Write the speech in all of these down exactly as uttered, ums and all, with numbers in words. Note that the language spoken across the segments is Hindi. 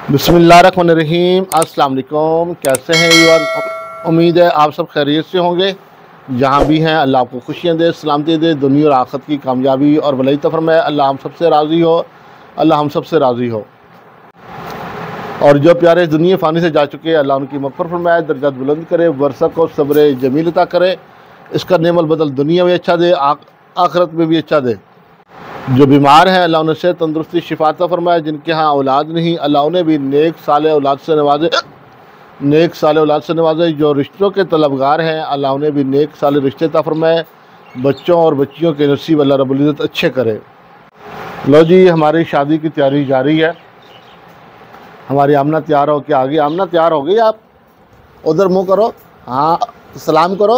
बिस्मिल्लाहिर्रहमानिर्रहीम। अस्सलाम वालेकुम। कैसे हैं यार? उम्मीद है आप सब खैरियत से होंगे। जहाँ भी हैं अल्लाह आपको खुशियाँ दे, सलामती दे, दुनिया और आखिरत की कामयाबी और भलाई तो फरमाए। अल्लाह हम सब से राज़ी हो, अल्लाह हम सब से राज़ी हो। और जो प्यारे दुनिया फ़ानी से जा चुके हैं अल्लाह उनकी मग़फ़िरत फरमाए, दर्जात बुलंद करे, वरसत और सब्र जमील अता करे। इसका नेमल बदल दुनिया में अच्छा दे, आखिरत में भी अच्छा दे। जो बीमार हैं अल्लाह उन्हें से तंदुरुस्ती शिफाता फरमाए। जिनके यहाँ औलाद नहीं अल्लाह उन्हें भी नेक साले औलाद से नवाजे, नेक साले औलाद से नवाजे। जो रिश्तों के तलबगार हैं अल्लाह उन्हें भी नेक साले रिश्ते अता फरमाए। बच्चों और बच्चियों के नसीब अल्लाह रब्बुल इज़्ज़त अच्छे करे। लो जी, हमारी शादी की तैयारी जारी है। हमारी आमना तैयार हो के आ गई। आमना तैयार हो गई? आप उधर मुँह करो, हाँ सलाम करो।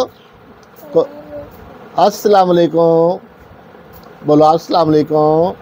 अस्सलाम वालेकुम बोलो। अस्सलाम वालेकुम।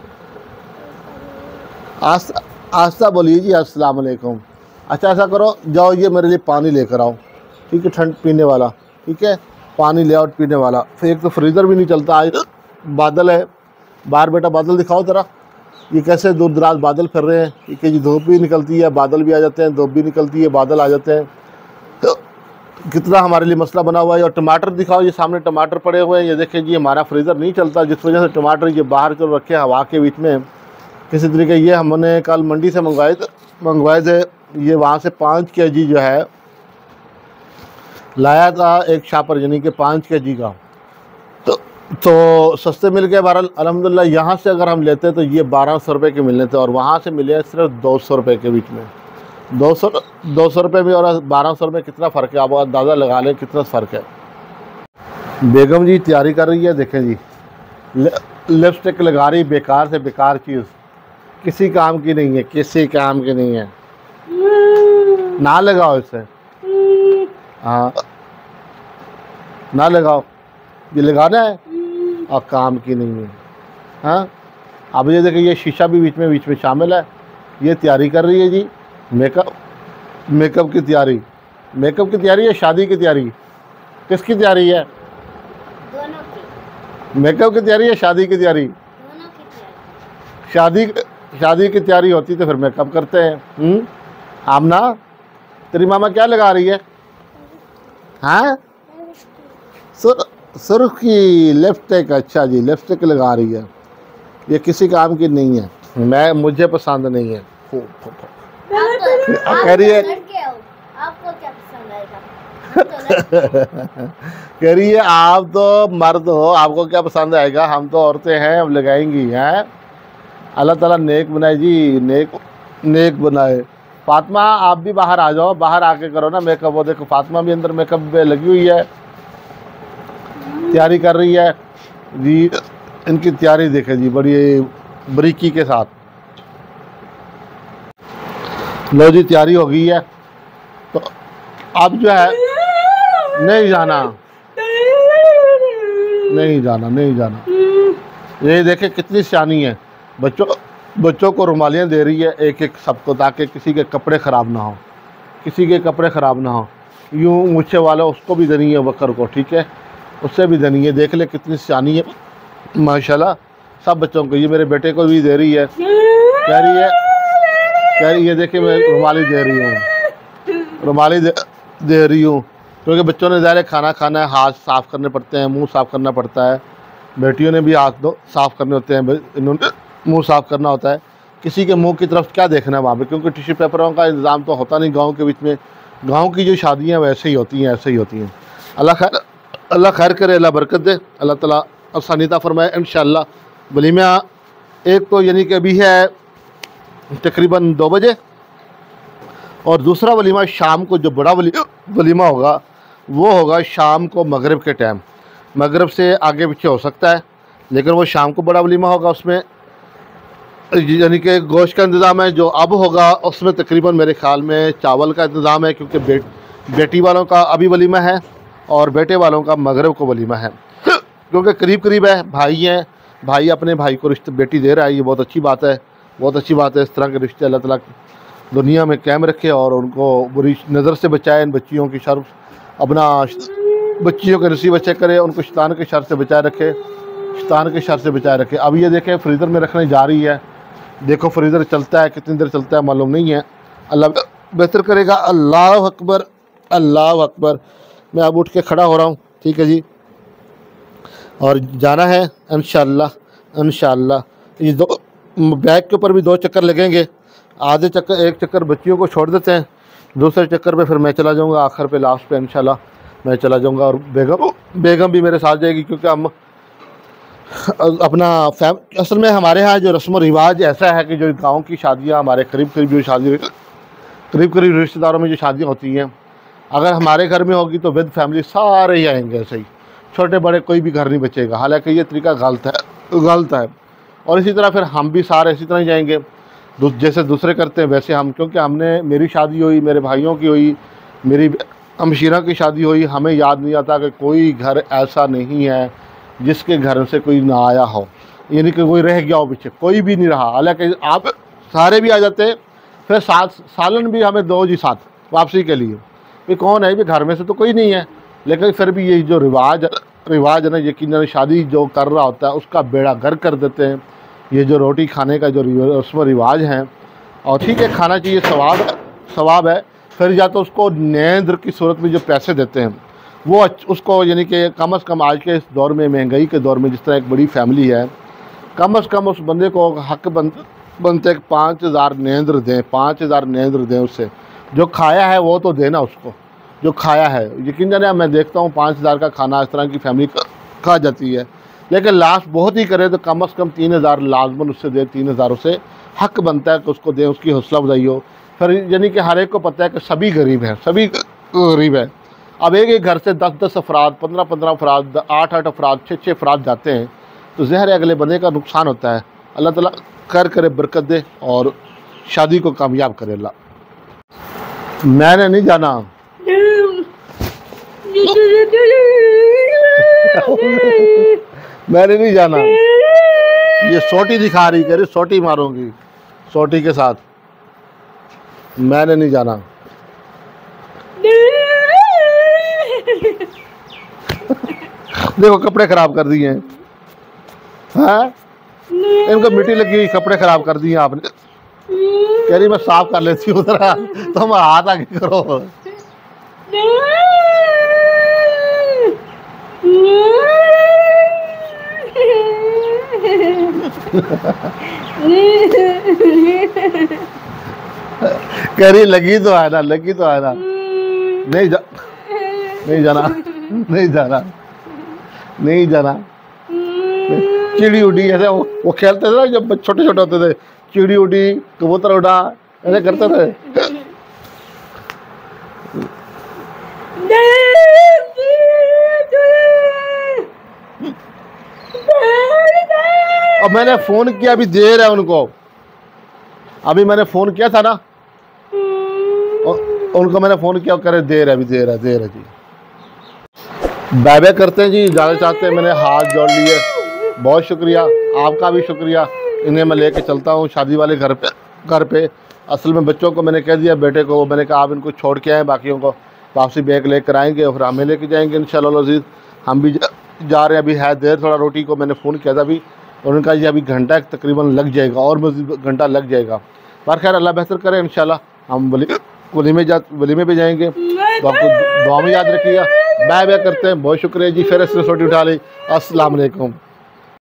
आस्ता बोलिए जी, अस्सलाम वालेकुम। अच्छा ऐसा करो, जाओ ये मेरे लिए पानी लेकर आओ, ठीक है? ठंड पीने वाला, ठीक है? पानी ले आओ पीने वाला। फिर एक तो फ्रीज़र भी नहीं चलता, आज बादल है बाहर। बेटा बादल दिखाओ ज़रा, ये कैसे दूर दराज बादल फिर रहे हैं। ठीक है जी, धूप भी निकलती है, बादल भी आ जाते हैं, धूप भी निकलती है, बादल आ जाते हैं। तो कितना हमारे लिए मसला बना हुआ है। और टमाटर दिखाओ, ये सामने टमाटर पड़े हुए हैं। ये देखें जी, हमारा फ्रीज़र नहीं चलता, जिस वजह से टमाटर ये बाहर चल रखे हैं हवा के बीच में किसी तरीके। ये हमने कल मंडी से मंगवाए थे मंगवाए थे ये वहाँ से पाँच के जी जो है लाया था, एक शापर यानी कि पाँच के जी का। तो तो सस्ते मिल गए बहरहाल अल्हम्दुलिल्लाह। यहाँ से अगर हम लेते तो ये बारह सौ रुपये के मिलने थे और वहाँ से मिले सिर्फ दो सौ रुपये के बीच में। दो सौ दो सौ रुपये में और बारह सौ रुपये कितना फ़र्क है, आप अंदाज़ा लगा लें कितना फ़र्क है। बेगम जी तैयारी कर रही है, देखें जी लिपस्टिक लगा रही, बेकार से बेकार चीज़, किसी काम की नहीं है, किसी काम की नहीं है। ना लगाओ इसे, हाँ ना लगाओ, ये लगाना है और काम की नहीं है। हाँ अब ये देखिए, ये शीशा भी बीच में बीच में शामिल है। ये तैयारी कर रही है जी मेकअप मेकअप की तैयारी। मेकअप की तैयारी है, शादी की तैयारी, किसकी तैयारी है? दोनों की। मेकअप की तैयारी है, शादी की तैयारी? दोनों की तैयारी। शादी शादी की तैयारी होती तो फिर मेकअप करते हैं। हम्म आमना, तेरी मामा क्या लगा रही है? हाँ सुर सुर्खी लिपस्टिक। अच्छा जी, लिपस्टिक लगा रही है। ये किसी काम की नहीं है, मैं मुझे पसंद नहीं है। फो, फो, फो। कह रही है, आपको क्या पसंद आएगा? कह रही है आप तो मर्द हो, आपको क्या पसंद आएगा? हम तो औरतें हैं, हम लगाएंगी। हैं अल्लाह ताला नेक बनाए जी, नेक नेक बनाए। फातिमा आप भी बाहर आ जाओ, बाहर आके करो ना मेकअप। वो देखो फातिमा भी अंदर मेकअप में लगी हुई है, तैयारी कर रही है जी। इनकी तैयारी देखें जी, बड़ी बारीकी के साथ। लो जी तैयारी हो गई है, तो अब जो है नहीं जाना नहीं जाना नहीं जाना। ये देखे कितनी सियानी है। बच्चों बच्चों को रुमालियाँ दे रही है एक एक सबको, ताकि किसी के कपड़े ख़राब ना हो, किसी के कपड़े ख़राब ना हो। यूँ मुझे वाला उसको भी देनी है, बकर को, ठीक है, उससे भी देनी है। देख ले कितनी सियानी है माशाल्लाह, सब बच्चों को। ये मेरे बेटे को भी दे रही है, कह रही है कह रही है देखिए मैं रुमाली दे रही हूँ, रुमाली दे, दे रही हूँ। क्योंकि बच्चों ने ज़ाहिर खाना खाना है, हाथ साफ़ करने पड़ते हैं, मुंह साफ़ करना पड़ता है। बेटियों ने भी हाथ दो साफ़ करने होते हैं, इन्होंने मुंह साफ़ करना होता है। किसी के मुंह की तरफ क्या देखना है वहाँ पे, क्योंकि टिश्यू पेपरों का इंतज़ाम तो होता नहीं गाँव के बीच में। गाँव की जो शादियाँ वैसे ही होती हैं, ऐसे ही होती हैं। अल्लाह खैर अल्लाह खैर करे, अल्लाह बरकत दे, अल्लाह ताला आसानीता फरमाए इंशाअल्लाह। वलीमा एक तो यानी कि अभी है तकरीबन दो बजे, और दूसरा वलीमा शाम को, जो बड़ा वली, वलीमा होगा वो होगा शाम को मगरिब के टाइम। मगरिब से आगे पीछे हो सकता है, लेकिन वो शाम को बड़ा वलीमा होगा। उसमें यानी कि गोश्त का इंतज़ाम है। जो अब होगा उसमें तकरीबन मेरे ख़्याल में चावल का इंतज़ाम है, क्योंकि बे, बेटी वालों का अभी वलीमा है और बेटे वालों का मगरिब को वलीमा है। क्योंकि करीब करीब है, भाई हैं, भाई अपने भाई को रिश्ते बेटी दे रहा है। ये बहुत अच्छी बात है, बहुत अच्छी बात है। इस तरह के रिश्ते अल्लाह ताला दुनिया में कायम रखे और उनको बुरी नज़र से बचाए। इन बच्चियों की शर अपना बच्चियों के नसीब अच्छे करे, उनको शैतान के शर से बचाए रखे, शैतान के शर से बचाए रखे। अब ये देखें फ्रीज़र में रखने जा रही है। देखो फ्रीज़र चलता है, कितनी देर चलता है मालूम नहीं है। अल्लाह बेहतर करेगा। अल्लाह अकबर, अल्लाह अकबर। मैं अब उठ के खड़ा हो रहा हूँ, ठीक है जी, और जाना है इंशाअल्लाह इंशाअल्लाह। ये दो बैग के ऊपर भी दो चक्कर लगेंगे, आधे चक्कर, एक चक्कर बच्चियों को छोड़ देते हैं, दूसरे चक्कर पे फिर मैं चला जाऊँगा, आखिर पे लास्ट पे इंशाअल्लाह मैं चला जाऊँगा। और बेगम बेगम भी मेरे साथ जाएगी, क्योंकि हम अपना फैम असल में हमारे यहाँ जो रस्म व रिवाज ऐसा है कि जो गाँव की शादियाँ, हमारे करीब करीब जो शादी करीब करीब रिश्तेदारों में जो शादियाँ होती हैं, अगर हमारे घर में होगी तो विद फैमिली सारे ही आएंगे, ऐसे ही छोटे बड़े कोई भी घर नहीं बचेगा। हालांकि ये तरीका गलत है गलत है और इसी तरह फिर हम भी सारे इसी तरह ही जाएंगे, जैसे दूसरे करते हैं वैसे हम। क्योंकि हमने, मेरी शादी हुई, मेरे भाइयों की हुई, मेरी हमशीरा की शादी हुई, हमें याद नहीं आता कि कोई घर ऐसा नहीं है जिसके घर से कोई ना आया हो, यानी कि कोई रह गया हो पीछे, कोई भी नहीं रहा। हालांकि आप सारे भी आ जाते हैं, फिर साथ सालन भी हमें दो जी साथ वापसी के लिए, ये कौन है, भी घर में से तो कोई नहीं है, लेकिन फिर भी ये जो रिवाज रिवाज है ना, यकीनन शादी जो कर रहा होता है उसका बेड़ा गर्क कर देते हैं। ये जो रोटी खाने का जो रस्म रिवाज हैं, और ठीक है खाना चाहिए, सवाब सवाब है। फिर या तो उसको नेंद्र की सूरत में जो पैसे देते हैं वो उसको, यानी कि कम अज़ कम आज के इस दौर में, महंगाई के दौर में, जिस तरह एक बड़ी फैमिली है, कम अज़ कम उस बंदे को हक बन बनते पाँच हज़ार नेंद्र दें, पाँच हज़ार नेंद्र दें उससे, जो खाया है वो तो देना उसको, जो खाया है। यकीन जाने मैं देखता हूँ पाँच हज़ार का खाना इस तरह की फैमिली खा जाती है, लेकिन लास्ट बहुत ही करे तो कम अज़ कम तीन हज़ार लाजमन उससे दे, तीन हज़ार उसे हक बनता है कि उसको दें, उसकी हौसला अफजाई हो। फिर यानी कि हर एक को पता है कि सभी गरीब हैं, सभी गरीब हैं। अब एक एक घर से दस दस अफराद, पंद्रह पंद्रह अफराद, आठ आठ अफराद, छः छः अफराद जाते हैं, तो ज़हर अगले बंदे का नुकसान होता है। अल्लाह ताला खैर करे, बरकत दे और शादी को कामयाब करे अल्लाह। मैंने नहीं जाना मैंने नहीं जाना। ये सोटी दिखा रही, कह रही सोटी मारूंगी, सोटी के साथ। मैंने नहीं जाना। देखो कपड़े खराब कर दिए हैं, हाँ इनको मिट्टी लगी हुई, कपड़े खराब कर दिए आपने। कह रही मैं साफ कर लेती हूँ, जरा तुम हाथ आगे करो। कह रही लगी तो है ना, लगी तो है ना। नहीं जा नहीं जाना नहीं जाना नहीं जाना। चिड़ी उड़ी ऐसे वो, वो खेलते थे ना जब छोटे छोटे होते थे, चिड़ी उड़ी, कबूतर उड़ा, ऐसे करते थे। अब मैंने फोन किया, अभी देर है उनको, अभी मैंने फोन किया था ना, उनको मैंने फ़ोन किया, करे देर है, अभी देर है, देर है जी। बाय बाय करते हैं जी, ज़्यादा चाहते हैं, मैंने हाथ जोड़ लिए। बहुत शुक्रिया, आपका भी शुक्रिया। इन्हें मैं लेके चलता हूँ शादी वाले घर पे घर पे असल में बच्चों को मैंने कह दिया, बेटे को मैंने कहा आप इनको छोड़ के आएँ, बाकियों को वापसी बैग लेकर आएँगे और फिर हमें लेके जाएँगे इंशाअल्लाह अज़ीज़। हम भी जा रहे हैं, अभी है देर थोड़ा रोटी को। मैंने फ़ोन किया था अभी, और उनका ये अभी घंटा तकरीबन लग जाएगा, और मज़ीद घंटा लग जाएगा। पर खैर अल्लाह बेहतर करे, इंशाअल्लाह हम वली वलीमे जा वलीमे पे जाएंगे, तो आपको दुआ में याद रखिएगा। बाय बाय करते हैं, बहुत शुक्रिया जी। फिर से रोटी उठा ली। अस्सलाम वालेकुम।